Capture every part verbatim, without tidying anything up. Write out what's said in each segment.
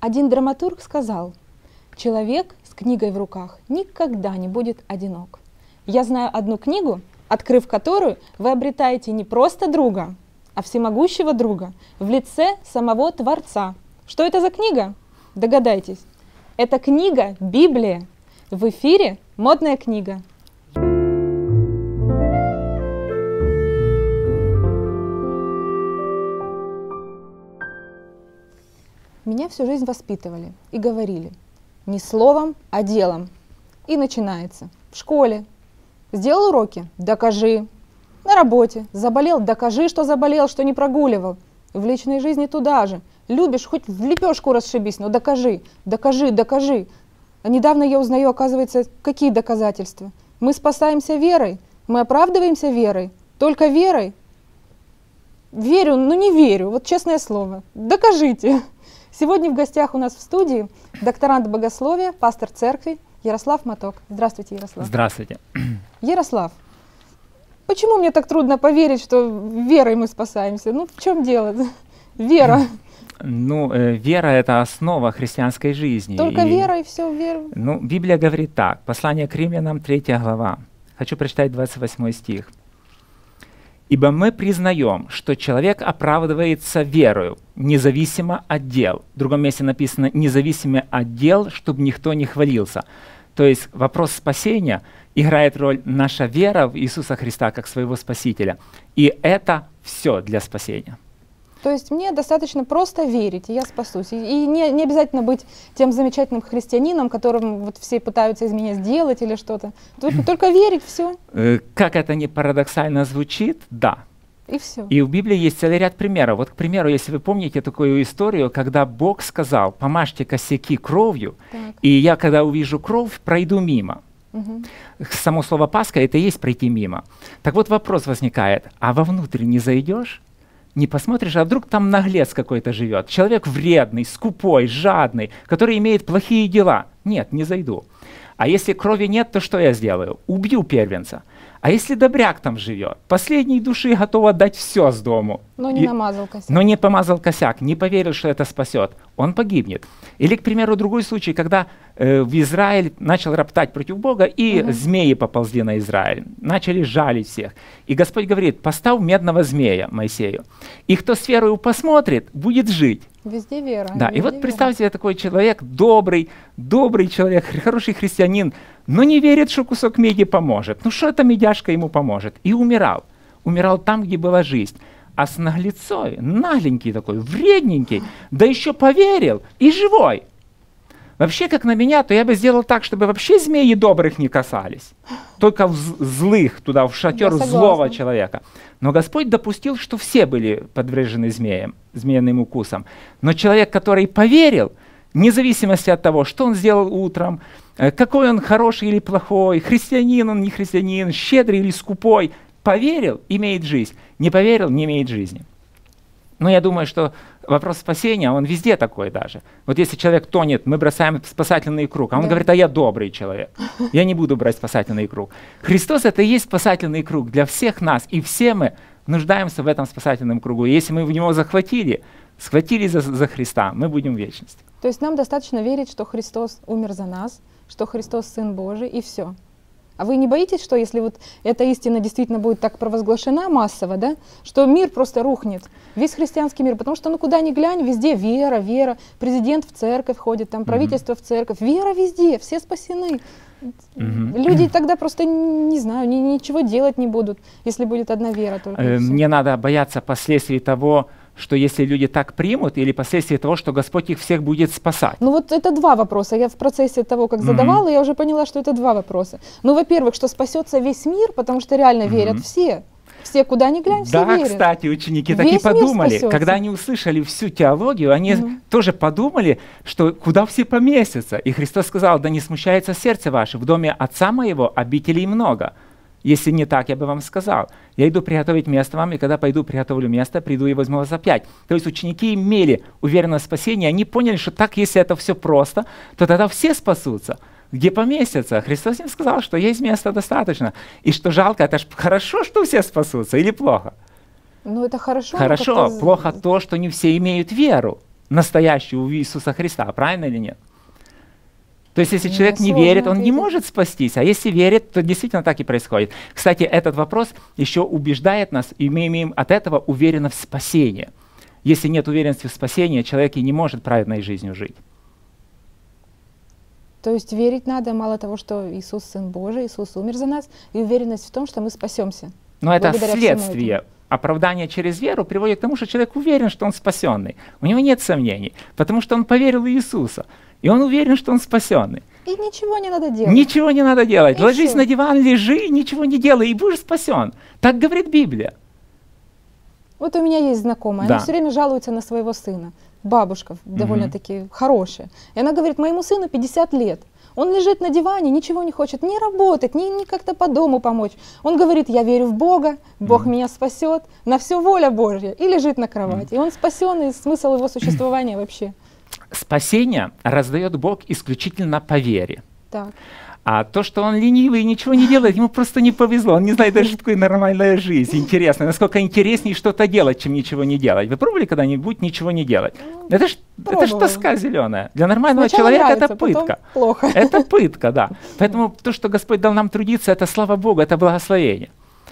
Один драматург сказал: человек с книгой в руках никогда не будет одинок. Я знаю одну книгу, открыв которую вы обретаете не просто друга, а всемогущего друга в лице самого Творца. Что это за книга? Догадайтесь. Это книга Библия. В эфире «Модная книга». Меня всю жизнь воспитывали и говорили: не словом, а делом. И начинается. В школе. Сделал уроки? Докажи. На работе. Заболел? Докажи, что заболел, что не прогуливал. В личной жизни туда же. Любишь, хоть в лепешку расшибись, но докажи, докажи, докажи. А недавно я узнаю, оказывается, какие доказательства. Мы спасаемся верой, мы оправдываемся верой, только верой. Верю, но не верю, вот честное слово. Докажите. Сегодня в гостях у нас в студии докторант богословия, пастор церкви Ярослав Моток. Здравствуйте, Ярослав. Здравствуйте. Ярослав, почему мне так трудно поверить, что верой мы спасаемся? Ну, в чем дело? Вера. Ну, э, вера — это основа христианской жизни. Только и, вера и все, вера. Ну, Библия говорит так. Послание к Римлянам, третья глава. Хочу прочитать двадцать восьмой стих. «Ибо мы признаем, что человек оправдывается верою, независимо от дел». В другом месте написано «независимо от дел, чтобы никто не хвалился». То есть вопрос спасения играет роль наша вера в Иисуса Христа как своего Спасителя. И это все для спасения. То есть мне достаточно просто верить, и я спасусь. И, и не, не обязательно быть тем замечательным христианином, которым вот все пытаются из меня сделать или что-то. Только, только верить, все. Э, как это ни парадоксально звучит, да. И все. И в Библии есть целый ряд примеров. Вот, к примеру, если вы помните такую историю, когда Бог сказал: «Помажьте косяки кровью, Так. и я, когда увижу кровь, пройду мимо». Угу. Само слово «Пасха» — это и есть пройти мимо. Так вот вопрос возникает: а вовнутрь не зайдешь? Не посмотришь, а вдруг там наглец какой-то живет, человек вредный, скупой, жадный, который имеет плохие дела. Нет, не зайду. А если крови нет, то что я сделаю? Убью первенца. А если добряк там живет, последней души готов отдать все с дому. Но не И, намазал косяк. но не помазал косяк, не поверил, что это спасет. Он погибнет. Или, к примеру, другой случай, когда э, в Израиль начал роптать против Бога, и Угу. змеи поползли на Израиль. Начали жалить всех. И Господь говорит: «Поставь медного змея Моисею. И кто с верою посмотрит, будет жить». Везде вера. Да, везде и вот вера. представьте себе такой человек, добрый, добрый человек, хороший христианин, но не верит, что кусок меди поможет. Ну что эта медяшка ему поможет? И умирал. Умирал там, где была жизнь. А с наглецой, нагленький такой, вредненький, да еще поверил и живой. Вообще, как на меня, то я бы сделал так, чтобы вообще змеи добрых не касались. Только в злых, туда, в шатер Я злого согласна. человека. Но Господь допустил, что все были подвержены змеям, змеиным укусам. Но человек, который поверил, вне зависимости от того, что он сделал утром, э, какой он хороший или плохой, христианин он, не христианин, щедрый или скупой, поверил, имеет жизнь. Не поверил, не имеет жизни. Но я думаю, что вопрос спасения, он везде такой даже. Вот если человек тонет, мы бросаем спасательный круг, а он Да. говорит: а я добрый человек, я не буду брать спасательный круг. Христос — это и есть спасательный круг для всех нас, и все мы нуждаемся в этом спасательном кругу. И если мы в него захватили, схватили за, за Христа, мы будем в вечности. То есть нам достаточно верить, что Христос умер за нас, что Христос Сын Божий, и все. А вы не боитесь, что если вот эта истина действительно будет так провозглашена массово, да, что мир просто рухнет, весь христианский мир, потому что ну куда ни глянь, везде вера, вера, президент в церковь ходит, там правительство mm-hmm. в церковь, вера везде, все спасены. Mm-hmm. Люди тогда просто, не знаю, ни, ничего делать не будут, если будет одна вера только. Э, мне надо бояться последствий того, что если люди так примут, или последствия того, что Господь их всех будет спасать? Ну вот это два вопроса. Я в процессе того, как задавала, mm-hmm. я уже поняла, что это два вопроса. Ну, во-первых, что спасется весь мир, потому что реально mm-hmm. верят все. Все, куда ни глянь, все да, верят. Да, кстати, ученики Весь так и подумали. спасется. Когда они услышали всю теологию, они mm-hmm. тоже подумали, что куда все поместятся. И Христос сказал: да не смущается сердце ваше, в доме Отца моего обителей много. Если не так, я бы вам сказал. Я иду приготовить место вам, и когда пойду приготовлю место, приду и возьму вас опять. То есть ученики имели уверенность в спасении, они поняли, что так, если это все просто, то тогда все спасутся. Где поместятся? Христос им сказал, что есть места достаточно. И что жалко, это ж хорошо, что все спасутся, или плохо? Ну это хорошо. Хорошо, плохо то, что не все имеют веру. настоящую в Иисуса Христа, правильно или нет? То есть если Мне человек не сложно верит, он не ответить. может спастись, а если верит, то действительно так и происходит. Кстати, этот вопрос еще убеждает нас, и мы имеем от этого уверенность в спасении. Если нет уверенности в спасении, человек и не может праведной жизнью жить. То есть верить надо, мало того, что Иисус Сын Божий, Иисус умер за нас, и уверенность в том, что мы спасемся. Но это Благодаря всему следствие. Оправдание через веру приводит к тому, что человек уверен, что он спасенный. У него нет сомнений, потому что он поверил в Иисуса. И он уверен, что он спасенный. И ничего не надо делать. Ничего не надо делать. И Ложись всё. на диван, лежи, ничего не делай, и будешь спасен. Так говорит Библия. Вот у меня есть знакомая, Да. она все время жалуется на своего сына. Бабушка довольно-таки хорошая. И она говорит, моему сыну пятьдесят лет. Он лежит на диване, ничего не хочет ни работать, ни, ни как-то по дому помочь. Он говорит, я верю в Бога, Бог Мгм. меня спасет, на все воля Божья. И лежит на кровати. И он спасен, и смысл его существования вообще. Спасение раздает Бог исключительно по вере. Так. А то, что он ленивый и ничего не делает, ему просто не повезло. Он не знает даже, что такое нормальная жизнь, интересная. Насколько интереснее что-то делать, чем ничего не делать. Вы пробовали когда-нибудь ничего не делать? Это ж, это ж пробовала. тоска зеленая. Для нормального Сначала человека нравится, это потом пытка. плохо. Это пытка, да. Поэтому то, что Господь дал нам трудиться, это слава Богу, это благословение.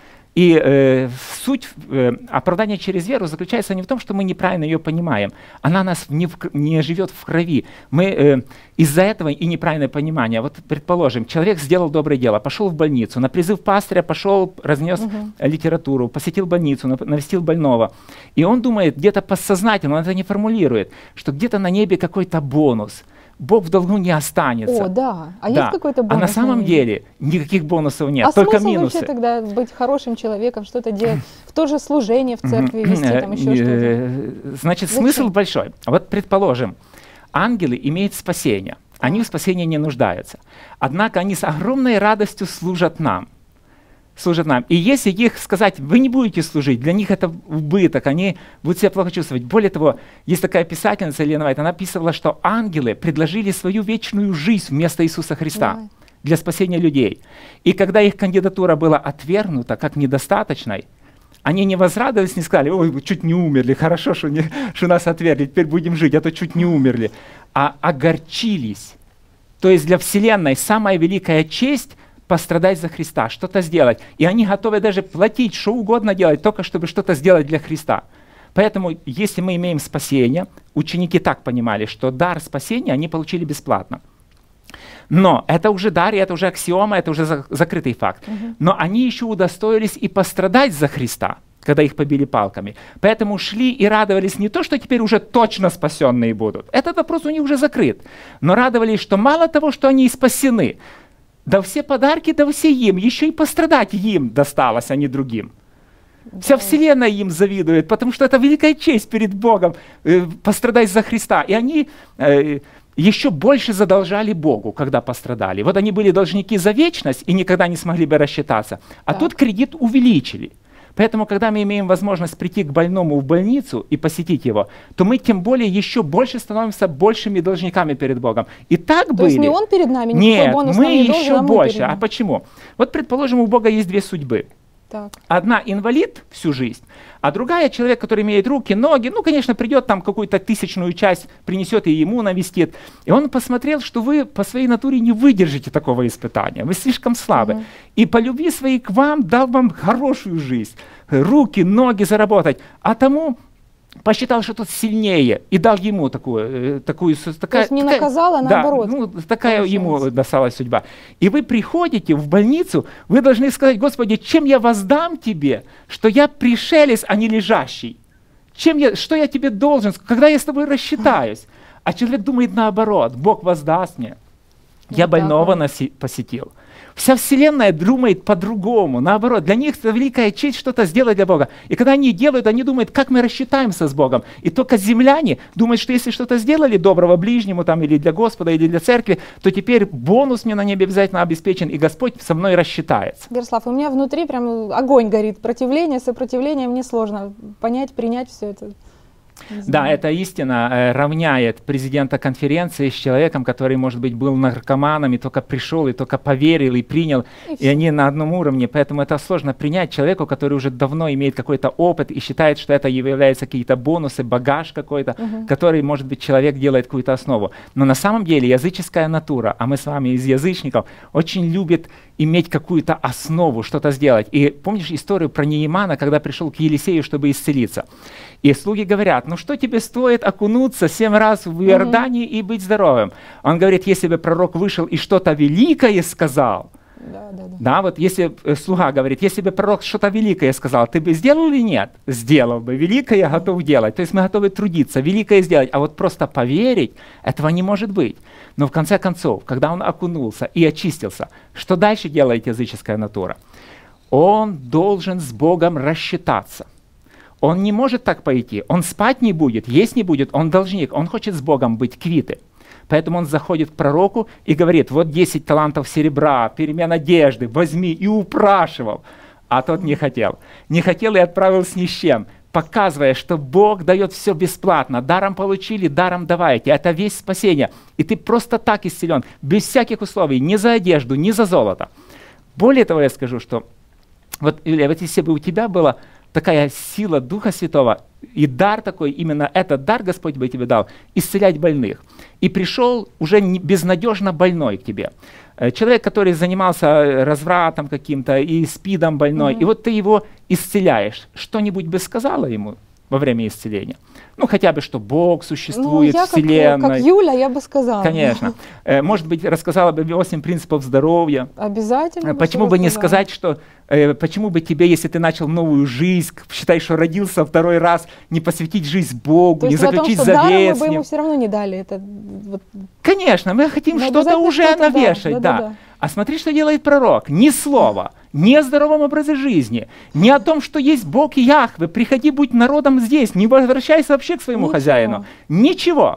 И э, суть э, оправдания через веру заключается не в том, что мы неправильно ее понимаем. Она нас не, в, не живет в крови. Мы э, из-за этого и неправильное понимание. Вот, предположим, человек сделал доброе дело, пошел в больницу, на призыв пастыря пошел, разнес Мгм. литературу, посетил больницу, нав- навестил больного. И он думает, где-то подсознательно, он это не формулирует, что где-то на небе какой-то бонус. Бог в долгу не останется. О, да. А Да. есть какой-то А бонус? на самом небе? деле никаких бонусов нет, А только смысл минусы. вообще тогда быть хорошим человеком, что-то делать, в то же служение в церкви Мгм. вести, там еще Э, что-то? э, Значит, Зачем? смысл большой. Вот предположим, ангелы имеют спасение. Они в спасении не нуждаются. Однако они с огромной радостью служат нам. Служат нам. И если их сказать, вы не будете служить, для них это убыток, они будут себя плохо чувствовать. Более того, есть такая писательница Елена Вайт, она описывала, что ангелы предложили свою вечную жизнь вместо Иисуса Христа Да. для спасения людей. И когда их кандидатура была отвергнута как недостаточной, они не возрадовались, не сказали, ой, вы чуть не умерли, хорошо, что, не, что нас отвергли, теперь будем жить, а то чуть не умерли. А огорчились. То есть для Вселенной самая великая честь пострадать за Христа, что-то сделать. И они готовы даже платить, что угодно делать, только чтобы что-то сделать для Христа. Поэтому, если мы имеем спасение, ученики так понимали, что дар спасения они получили бесплатно. Но это уже дар, и это уже аксиома, это уже за- закрытый факт. Мгм. Но они еще удостоились и пострадать за Христа, когда их побили палками. Поэтому шли и радовались не то, что теперь уже точно спасенные будут. Этот вопрос у них уже закрыт. Но радовались, что мало того, что они и спасены, да все подарки, да все им, еще и пострадать им досталось, а не другим. Вся Да. вселенная им завидует, потому что это великая честь перед Богом э, пострадать за Христа. И они э, еще больше задолжали Богу, когда пострадали. Вот они были должники за вечность и никогда не смогли бы рассчитаться. А Так. тут кредит увеличили. Поэтому, когда мы имеем возможность прийти к больному в больницу и посетить его, то мы тем более еще больше становимся большими должниками перед Богом. И так То были. есть не он перед нами, никакой Нет, бонус мы нам не должен, еще а мы больше. перед А ним. почему? Вот, предположим, у Бога есть две судьбы. Так. Одна инвалид всю жизнь, а другая человек, который имеет руки, ноги, ну, конечно, придет там какую-то тысячную часть, принесет и ему навестит. И он посмотрел, что вы по своей натуре не выдержите такого испытания, вы слишком слабы. Мгм. И по любви своей к вам дал вам хорошую жизнь, руки, ноги заработать, а тому посчитал, что тот сильнее, и дал ему такую, э, такую с- такая, есть не такая- наказал, а да, наоборот, ну, такая ему получается. досталась судьба. И вы приходите в больницу, вы должны сказать, Господи, чем я воздам тебе, что я пришелец, а не лежащий? Чем я, что я тебе должен, когда я с тобой рассчитаюсь? А человек думает наоборот, Бог воздаст мне. Я Вот так больного вот. носи- посетил. Вся вселенная думает по-другому, наоборот. Для них это великая честь что-то сделать для Бога. И когда они делают, они думают, как мы рассчитаемся с Богом. И только земляне думают, что если что-то сделали доброго ближнему там, или для Господа, или для церкви, то теперь бонус мне на небе обязательно обеспечен, и Господь со мной рассчитается. Ярослав, у меня внутри прям огонь горит, противление, сопротивление, мне сложно понять, принять все это. Да, эта истина э, равняет президента конференции с человеком, который, может быть, был наркоманом и только пришел, и только поверил, и принял, и, и они на одном уровне. Поэтому это сложно принять человеку, который уже давно имеет какой-то опыт и считает, что это является какие-то бонусы, багаж какой-то, угу. который, может быть, человек делает какую-то основу. Но на самом деле языческая натура, а мы с вами из язычников, очень любит иметь какую-то основу, что-то сделать. И помнишь историю про Неемана, когда пришел к Елисею, чтобы исцелиться? И слуги говорят: ну что тебе стоит окунуться семь раз в Иордане mm-hmm. и быть здоровым? Он говорит: если бы пророк вышел и что-то великое сказал, да, да, да. да, вот если э, слуга говорит, если бы пророк что-то великое сказал, ты бы сделал или нет? Сделал бы. Великое готов делать. То есть мы готовы трудиться, великое сделать, а вот просто поверить, этого не может быть. Но в конце концов, когда он окунулся и очистился, что дальше делает языческая натура? Он должен с Богом рассчитаться. Он не может так пойти, он спать не будет, есть не будет, он должник, он хочет с Богом быть квиты. Поэтому он заходит к пророку и говорит: вот десять талантов серебра, перемен одежды, возьми, и упрашивал. А тот не хотел. Не хотел и отправил с ни с чем, показывая, что Бог дает все бесплатно. Даром получили, даром давайте. Это весь спасение. И ты просто так исцелен, без всяких условий, ни за одежду, ни за золото. Более того, я скажу, что вот, Юлия, вот если бы у тебя было такая сила Духа Святого, и дар такой, именно этот дар Господь бы тебе дал, исцелять больных. И пришел уже не, безнадежно больной к тебе. Человек, который занимался развратом каким-то и спидом больной, mm-hmm. и вот ты его исцеляешь. Что-нибудь бы сказала ему во время исцеления? Ну, хотя бы, что Бог существует, ну, я Вселенной. Как, как Юля, я бы сказала. Конечно. Э, может быть, рассказала бы восемь принципов здоровья. Обязательно. Почему бы не сказать, что э, почему бы тебе, если ты начал новую жизнь, считай, что родился второй раз, не посвятить жизнь Богу, то не заключить том, завет мы с бы ним? ему все равно не дали. Это, вот... Конечно, мы хотим но что-то уже что-то, навешать, да. Да, да. да, да. А смотри, что делает пророк. Ни слова, ни о здоровом образе жизни, ни о том, что есть Бог и Яхве. Приходи, будь народом здесь, не возвращайся вообще к своему ничего. хозяину. Ничего.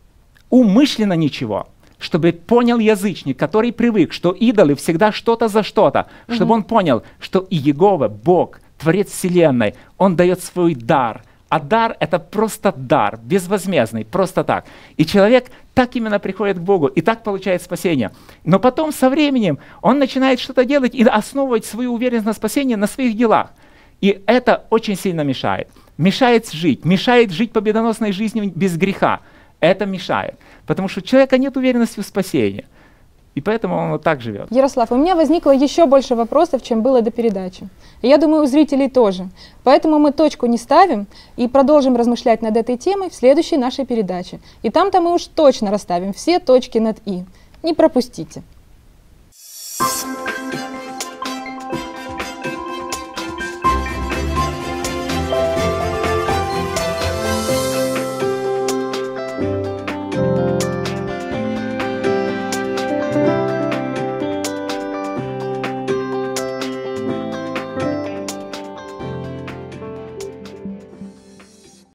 Умышленно ничего. Чтобы понял язычник, который привык, что идолы всегда что-то за что-то, угу. чтобы он понял, что и Иегова, Бог, Творец Вселенной, Он дает свой дар. А дар — это просто дар, безвозмездный, просто так. И человек так именно приходит к Богу, и так получает спасение. Но потом со временем он начинает что-то делать и основывать свою уверенность на спасении на своих делах. И это очень сильно мешает. Мешает жить, мешает жить победоносной жизнью без греха. Это мешает, потому что у человека нет уверенности в спасении. И поэтому он вот так живет. Ярослав, у меня возникло еще больше вопросов, чем было до передачи. И я думаю, у зрителей тоже. Поэтому мы точку не ставим и продолжим размышлять над этой темой в следующей нашей передаче. И там-то мы уж точно расставим все точки над «и». Не пропустите.